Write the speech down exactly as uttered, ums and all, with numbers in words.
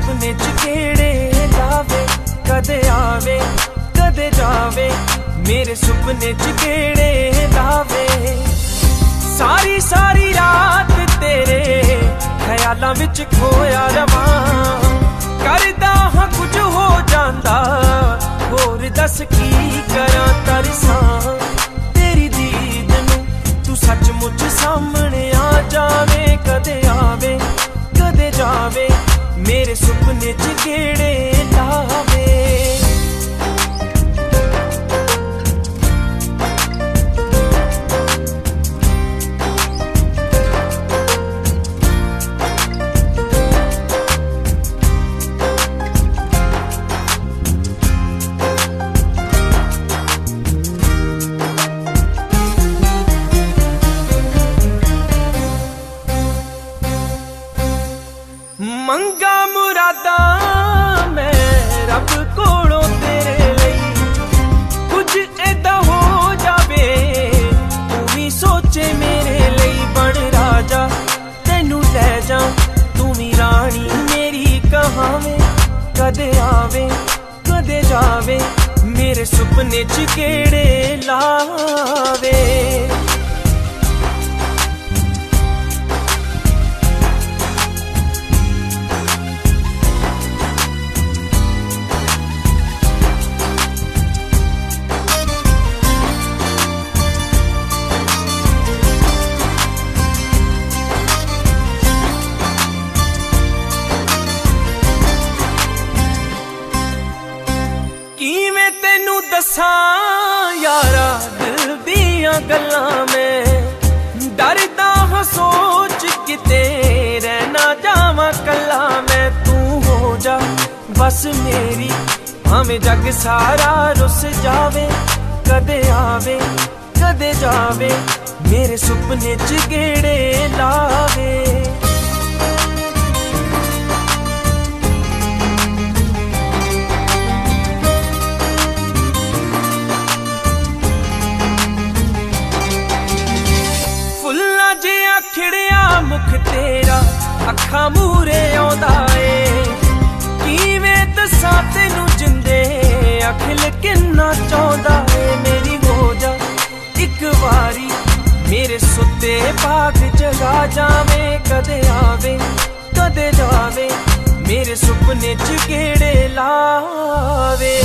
सुपने च केड़े लावे, कदे आवे कदे जावे, मेरे सुपने च केड़े लावे। सारी सारी रात तेरे ख्यालां विच खोया रवां, करदा हां कुछ हो जांदा, होर दस की करां तरसां। तेरी दीद नूं तू सचमुच सामने आ जावे, कदे आवे कदे जावे, मेरे सुपने च केड़े लावे। मंगा मुरादा मैं रब कोलों तेरे लई, कुछ ऐदा हो जावे तू भी सोचे मेरे लई। बन राजा तेनू ले जा, तू भी रानी मेरी कहावे, कदे आवे कदे जावे, मेरे सुपने च केड़े लावे। किवें तेनू दसां यारा दिल दियां गल्लां, मैं डरदा हां सोच किते रहना जावां कल्ला मैं। तू हो जा बस मेरी, भावें जग सारा रुस जावे, कदे आवे कदे जावे, मेरे सुपने च गेड़े लावे। खिड़िया मुख तेरा अखा मूरे आउंदा ए, किवें दसां तैनू जिंदे अखिल किन्ना चाहुंदा ए। मेरी हो जा इक वारी, मेरे सुते बाग जगा जावे, कदे आवे कदे जावे, मेरे सुपने च केड़े लावे।